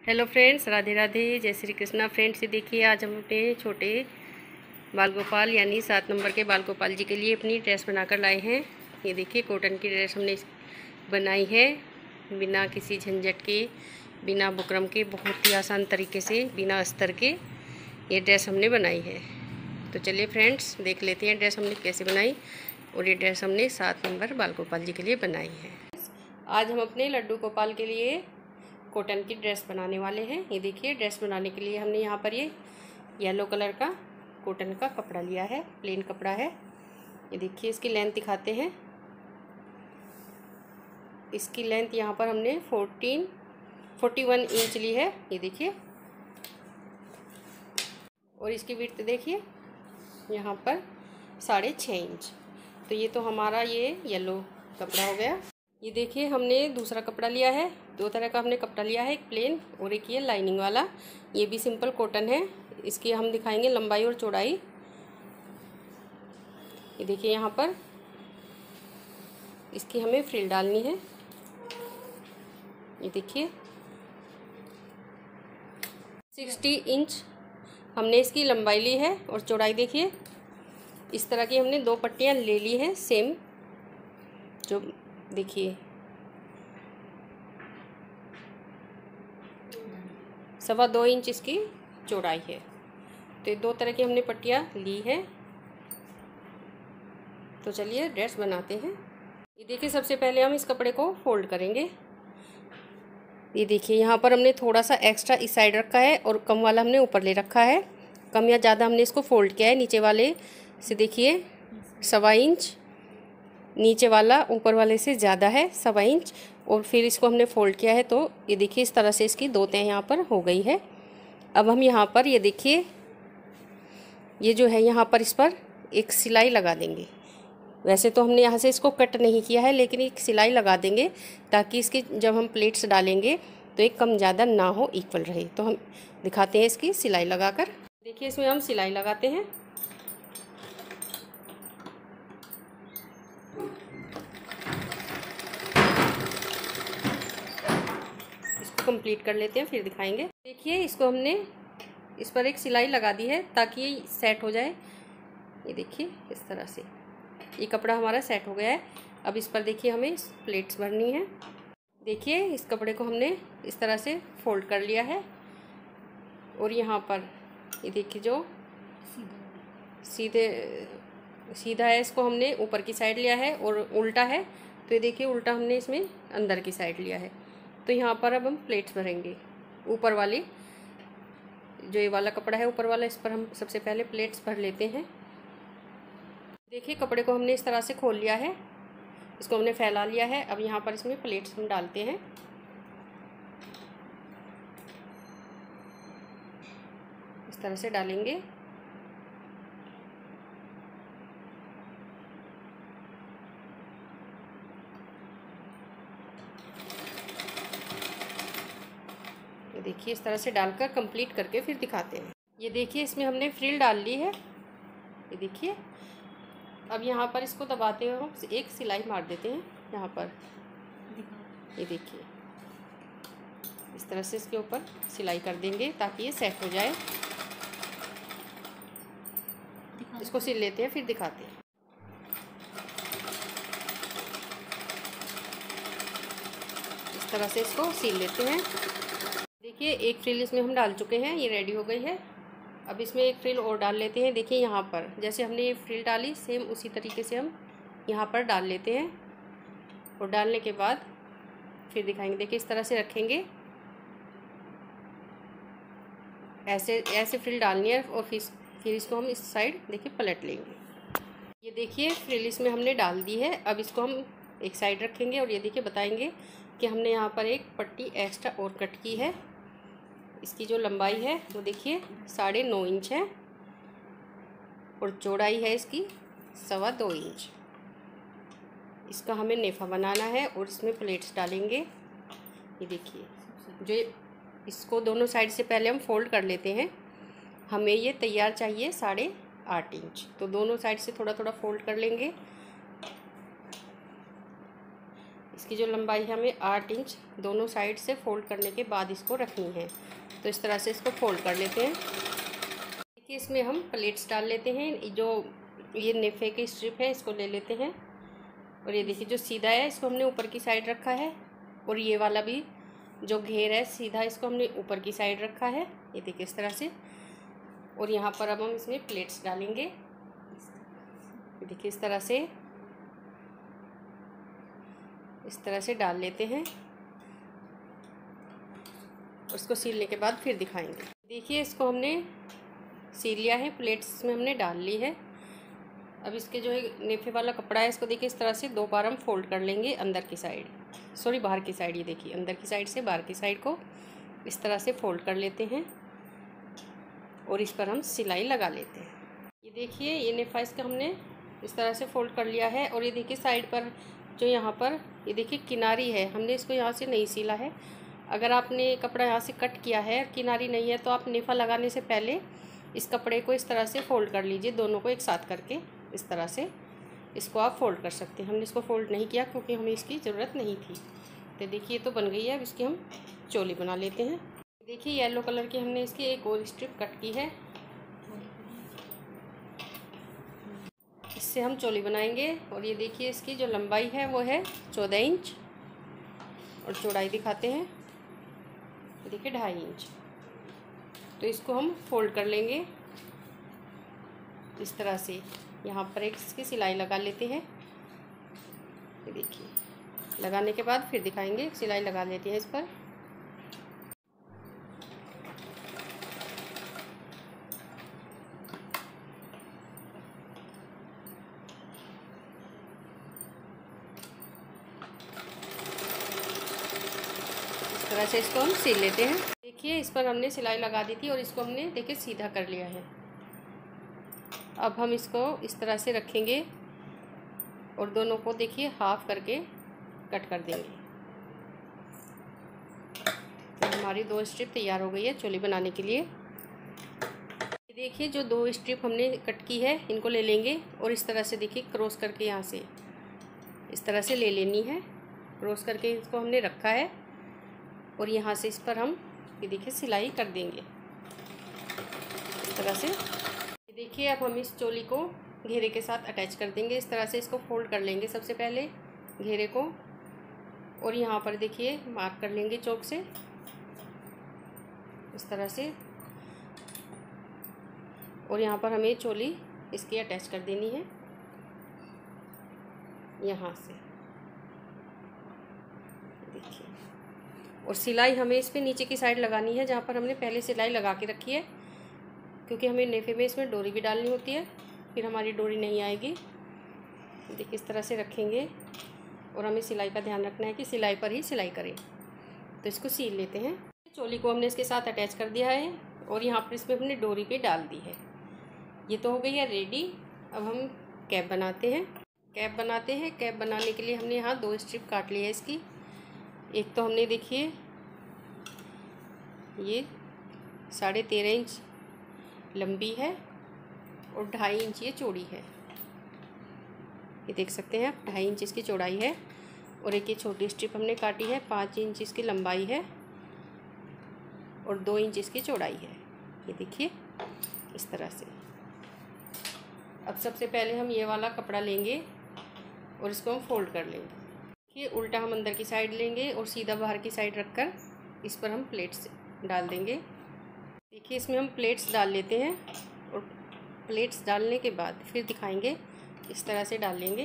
Hello friends, Radhe Radhe, जय Shri Krishna. Friends, ये देखिए आज हम अपने छोटे बाल गोपाल यानी 7 नंबर के बाल गोपाल जी के लिए अपनी ड्रेस बनाकर लाए हैं। ये देखिए कॉटन की ड्रेस हमने बनाई है, बिना किसी झंझट के, बिना बुकरम के, बहुत ही आसान तरीके से, बिना अस्तर के ये ड्रेस हमने बनाई है। तो चलिए फ्रेंड्स, देख लेते हैं ड्रेस हमने कैसे बनाई। और ये ड्रेस हमने 7 नंबर बाल गोपाल जी के लिए बनाई है। आज हम अपने लड्डू गोपाल के लिए कॉटन की ड्रेस बनाने वाले हैं। ये देखिए ड्रेस बनाने के लिए हमने यहाँ पर ये येलो कलर का कॉटन का कपड़ा लिया है, प्लेन कपड़ा है। ये देखिए इसकी लेंथ दिखाते हैं। इसकी लेंथ यहाँ पर हमने 41 इंच ली है, ये देखिए। और इसकी विड्थ देखिए यहाँ पर 6.5 इंच। तो ये तो हमारा ये येलो कपड़ा हो गया। ये देखिए हमने दूसरा कपड़ा लिया है, 2 तरह का हमने कपड़ा लिया है, एक प्लेन और एक ये लाइनिंग वाला। ये भी सिंपल कॉटन है। इसकी हम दिखाएंगे लंबाई और चौड़ाई। ये देखिए यहाँ पर इसकी हमें फ्रिल डालनी है। ये देखिए 60 इंच हमने इसकी लंबाई ली है और चौड़ाई देखिए इस तरह की हमने 2 पट्टियाँ ले ली हैं सेम। जो देखिए 2.25 इंच इसकी चौड़ाई है। तो ये 2 तरह की हमने पट्टियाँ ली हैं। तो चलिए ड्रेस बनाते हैं। ये देखिए सबसे पहले हम इस कपड़े को फोल्ड करेंगे। ये देखिए यहाँ पर हमने थोड़ा सा एक्स्ट्रा इस साइड रखा है और कम वाला हमने ऊपर ले रखा है। कम या ज़्यादा हमने इसको फोल्ड किया है। नीचे वाले से देखिए 1.25 इंच, नीचे वाला ऊपर वाले से ज़्यादा है 1.25 इंच। और फिर इसको हमने फोल्ड किया है। तो ये देखिए इस तरह से इसकी 2 तह यहाँ पर हो गई है। अब हम यहाँ पर ये देखिए ये जो है यहाँ पर इस पर एक सिलाई लगा देंगे। वैसे तो हमने यहाँ से इसको कट नहीं किया है, लेकिन एक सिलाई लगा देंगे ताकि इसकी जब हम प्लेट्स डालेंगे तो एक कम ज़्यादा ना हो, इक्वल रहे। तो हम दिखाते हैं इसकी सिलाई लगाकर। देखिए इसमें हम सिलाई लगाते हैं। कंप्लीट कर लेते हैं, फिर दिखाएंगे। देखिए इसको हमने इस पर एक सिलाई लगा दी है ताकि ये सेट हो जाए। ये देखिए इस तरह से ये कपड़ा हमारा सेट हो गया है। अब इस पर देखिए हमें प्लेट्स भरनी है। देखिए इस कपड़े को हमने इस तरह से फोल्ड कर लिया है। और यहाँ पर ये देखिए जो सीधा है, इसको हमने ऊपर की साइड लिया है। और उल्टा है तो ये देखिए उल्टा हमने इसमें अंदर की साइड लिया है। तो यहाँ पर अब हम प्लेट्स भरेंगे। ऊपर वाली जो ये वाला कपड़ा है ऊपर वाला, इस पर हम सबसे पहले प्लेट्स भर लेते हैं। देखिए कपड़े को हमने इस तरह से खोल लिया है, इसको हमने फैला लिया है। अब यहाँ पर इसमें प्लेट्स हम डालते हैं। इस तरह से डालेंगे। देखिए इस तरह से डालकर कंप्लीट करके फिर दिखाते हैं। ये देखिए इसमें हमने फ्रिल डाल ली है। ये देखिए अब यहाँ पर इसको दबाते हुए हम एक सिलाई मार देते हैं यहाँ पर। ये देखिए इस तरह से इसके ऊपर सिलाई कर देंगे ताकि ये सेट हो जाए। इसको सिल लेते हैं, फिर दिखाते हैं। इस तरह से इसको सिल लेते हैं। देखिए एक फ्रिल इसमें हम डाल चुके हैं, ये रेडी हो गई है। अब इसमें एक फ्रिल और डाल लेते हैं। देखिए यहाँ पर जैसे हमने ये फ्रिल डाली, सेम उसी तरीके से हम यहाँ पर डाल लेते हैं। और डालने के बाद फिर दिखाएंगे। देखिए इस तरह से रखेंगे, ऐसे फ्रिल डालनी है। और फिर इसको हम इस साइड देखिए पलट लेंगे। ये देखिए फ्रिल इसमें हमने डाल दी है। अब इसको हम एक साइड रखेंगे और ये देखिए बताएंगे कि हमने यहाँ पर एक पट्टी एक्स्ट्रा और कट की है। इसकी जो लंबाई है वो देखिए 9.5 इंच है और चौड़ाई है इसकी 2.25 इंच। इसका हमें नेफा बनाना है और इसमें प्लेट्स डालेंगे। ये देखिए जो इसको दोनों साइड से पहले हम फोल्ड कर लेते हैं। हमें ये तैयार चाहिए 8.5 इंच। तो दोनों साइड से थोड़ा थोड़ा फोल्ड कर लेंगे। इसकी जो लंबाई है हमें 8 इंच दोनों साइड से फोल्ड करने के बाद इसको रखनी है। तो इस तरह से इसको फोल्ड कर लेते हैं। देखिए इसमें हम प्लेट्स डाल लेते हैं। जो ये नेफे की स्ट्रिप है इसको ले लेते हैं और ये देखिए जो सीधा है इसको हमने ऊपर की साइड रखा है और ये वाला भी जो घेर है सीधा इसको हमने ऊपर की साइड रखा है। ये देखिए इस तरह से। और यहाँ पर अब हम इसमें प्लेट्स डालेंगे। देखिए इस तरह से डाल लेते हैं। उसको सीलने के बाद फिर दिखाएंगे। देखिए इसको हमने सील लिया है, प्लेट्स में हमने डाल ली है। अब इसके जो है नेफे वाला कपड़ा है इसको देखिए इस तरह से 2 बार हम फोल्ड कर लेंगे अंदर की साइड, सॉरी बाहर की साइड। ये देखिए अंदर की साइड से बाहर की साइड को इस तरह से फोल्ड कर लेते हैं और इस पर हम सिलाई लगा लेते हैं। ये देखिए ये नेफा इसका हमने इस तरह से फोल्ड कर लिया है। और ये देखिए साइड पर जो यहाँ पर ये देखिए किनारी है, हमने इसको यहाँ से नहीं सिला है। अगर आपने कपड़ा यहाँ से कट किया है किनारी नहीं है तो आप नेफा लगाने से पहले इस कपड़े को इस तरह से फोल्ड कर लीजिए, दोनों को एक साथ करके इस तरह से इसको आप फोल्ड कर सकते हैं। हमने इसको फोल्ड नहीं किया क्योंकि हमें इसकी ज़रूरत नहीं थी। तो देखिए तो बन गई है। अब इसकी हम चोली बना लेते हैं। देखिए येलो कलर की हमने इसकी एक और स्ट्रिप कट की है, इससे हम चोली बनाएंगे। और ये देखिए इसकी जो लंबाई है वो है 14 इंच और चौड़ाई दिखाते हैं देखिए 2.5 इंच। तो इसको हम फोल्ड कर लेंगे इस तरह से। यहाँ पर एक इसकी सिलाई लगा लेते हैं। देखिए लगाने के बाद फिर दिखाएंगे। सिलाई लगा लेते हैं इस पर। इस तरह से इसको हम सिल लेते हैं। देखिए इस पर हमने सिलाई लगा दी थी और इसको हमने देखिए सीधा कर लिया है। अब हम इसको इस तरह से रखेंगे और दोनों को देखिए हाफ करके कट कर देंगे। तो हमारी 2 स्ट्रिप तैयार हो गई है चोली बनाने के लिए। देखिए जो 2 स्ट्रिप हमने कट की है इनको ले लेंगे और इस तरह से देखिए क्रॉस करके यहाँ से इस तरह से ले लेनी है। क्रॉस करके इसको हमने रखा है और यहाँ से इस पर हम ये देखिए सिलाई कर देंगे इस तरह से। देखिए अब हम इस चोली को घेरे के साथ अटैच कर देंगे। इस तरह से इसको फोल्ड कर लेंगे सबसे पहले घेरे को और यहाँ पर देखिए मार्क कर लेंगे चौक से इस तरह से। और यहाँ पर हमें चोली इसकी अटैच कर देनी है यहाँ से देखिए। और सिलाई हमें इस पे नीचे की साइड लगानी है जहाँ पर हमने पहले सिलाई लगा के रखी है, क्योंकि हमें नेफे में इसमें डोरी भी डालनी होती है, फिर हमारी डोरी नहीं आएगी। देखिए इस तरह से रखेंगे और हमें सिलाई का ध्यान रखना है कि सिलाई पर ही सिलाई करें। तो इसको सील लेते हैं। चोली को हमने इसके साथ अटैच कर दिया है और यहाँ पर इसमें हमने डोरी पे डाल दी है। ये तो हो गई है रेडी। अब हम कैप बनाते हैं। कैप बनाने के लिए हमने यहाँ 2 स्ट्रिप काट ली है इसकी। एक तो हमने देखिए ये 13.5 इंच लंबी है और 2.5 इंच ये चौड़ी है। ये देख सकते हैं आप 2.5 इंच इसकी चौड़ाई है। और एक ये छोटी स्ट्रिप हमने काटी है, 5 इंच इसकी लंबाई है और 2 इंच इसकी चौड़ाई है। ये देखिए इस तरह से। अब सबसे पहले हम ये वाला कपड़ा लेंगे और इसको हम फोल्ड कर लेंगे। ये उल्टा हम अंदर की साइड लेंगे और सीधा बाहर की साइड रखकर इस पर हम प्लेट्स डाल देंगे। देखिए इसमें हम प्लेट्स डाल लेते हैं और प्लेट्स डालने के बाद फिर दिखाएंगे। इस तरह से डाल लेंगे।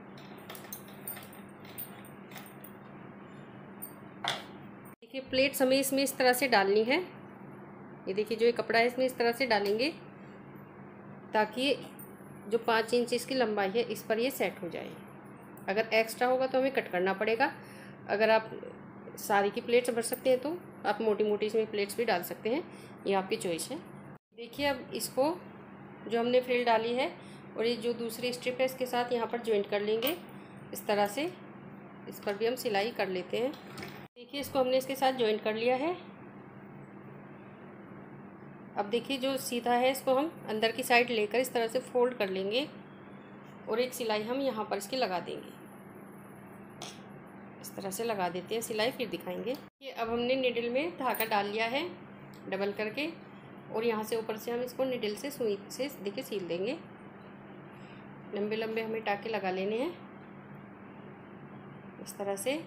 देखिए प्लेट्स हमें इसमें इस तरह से डालनी है। ये देखिए जो ये कपड़ा है इसमें इस तरह से डालेंगे ताकि जो 5 इंच इसकी लंबाई है इस पर ये सेट हो जाए। अगर एक्स्ट्रा होगा तो हमें कट करना पड़ेगा। अगर आप सारी की प्लेट्स भर सकते हैं तो आप मोटी मोटी इसमें प्लेट्स भी डाल सकते हैं, ये आपकी चॉइस है। देखिए अब इसको जो हमने फ्रिल डाली है और ये जो दूसरी स्ट्रिप है इसके साथ यहाँ पर जॉइंट कर लेंगे इस तरह से। इस पर भी हम सिलाई कर लेते हैं। देखिए इसको हमने इसके साथ जॉइंट कर लिया है। अब देखिए जो सीधा है इसको हम अंदर की साइड लेकर इस तरह से फोल्ड कर लेंगे और एक सिलाई हम यहाँ पर इसकी लगा देंगे इस तरह से लगा देते हैं सिलाई, फिर दिखाएंगे। ये अब हमने निडल में धागा डाल लिया है डबल करके, और यहाँ से ऊपर से हम इसको निडल से सुई से देखिए सील देंगे। लंबे लंबे हमें टाके लगा लेने हैं इस तरह से।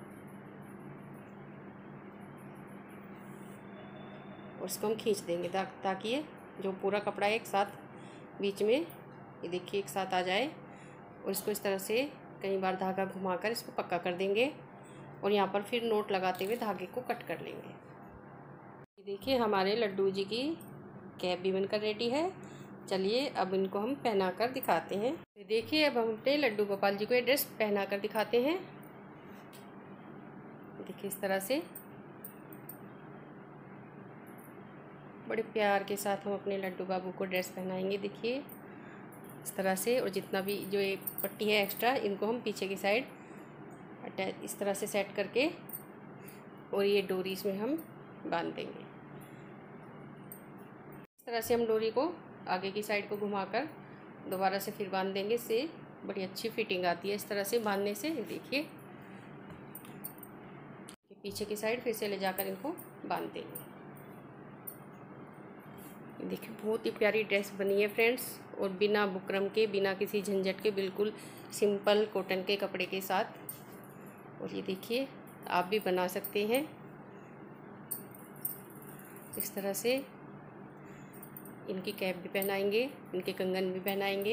और इसको हम खींच देंगे ताकि ये जो पूरा कपड़ा एक साथ बीच में ये देखिए एक साथ आ जाए। और इसको इस तरह से कई बार धागा घुमाकर इसको पक्का कर देंगे, और यहाँ पर फिर नोट लगाते हुए धागे को कट कर लेंगे। ये देखिए हमारे लड्डू जी की कैप भी बनकर रेडी है। चलिए अब इनको हम पहना कर दिखाते हैं। ये देखिए अब हम अपने लड्डू गोपाल जी को ये ड्रेस पहना कर दिखाते हैं। देखिए इस तरह से बड़े प्यार के साथ हम अपने लड्डू बाबू को ड्रेस पहनाएंगे। देखिए इस तरह से, और जितना भी जो ये पट्टी है एक्स्ट्रा इनको हम पीछे की साइड अटैच इस तरह से सेट करके, और ये डोरी इसमें हम बांध देंगे। इस तरह से हम डोरी को आगे की साइड को घुमाकर दोबारा से फिर बांध देंगे। इससे बड़ी अच्छी फिटिंग आती है इस तरह से बांधने से। ये देखिए पीछे की साइड फिर से ले जाकर इनको बांध देंगे। देखिए बहुत ही प्यारी ड्रेस बनी है फ्रेंड्स, और बिना बुकरम के, बिना किसी झंझट के, बिल्कुल सिंपल कॉटन के कपड़े के साथ। और ये देखिए आप भी बना सकते हैं इस तरह से। इनकी कैप भी पहनाएंगे, इनके कंगन भी पहनाएंगे।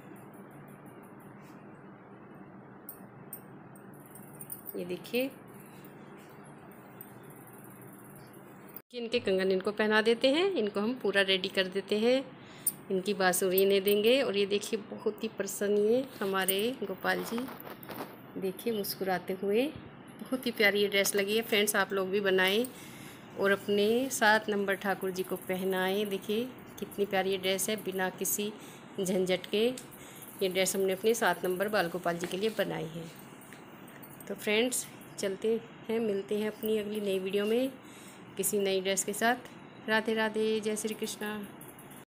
ये देखिए इनके कंगन इनको पहना देते हैं, इनको हम पूरा रेडी कर देते हैं। इनकी बांसुरी इन्हें देंगे। और ये देखिए बहुत ही प्रसन्न ये हमारे गोपाल जी, देखिए मुस्कुराते हुए। बहुत ही प्यारी ये ड्रेस लगी है फ्रेंड्स, आप लोग भी बनाएं और अपने 7 नंबर ठाकुर जी को पहनाएं। देखिए कितनी प्यारी ये ड्रेस है, बिना किसी झंझट के ये ड्रेस हमने अपने 7 नंबर बाल गोपाल जी के लिए बनाई है। तो फ्रेंड्स चलते हैं, मिलते हैं अपनी अगली नई वीडियो में किसी नई ड्रेस के साथ। राधे राधे, जय श्री कृष्णा।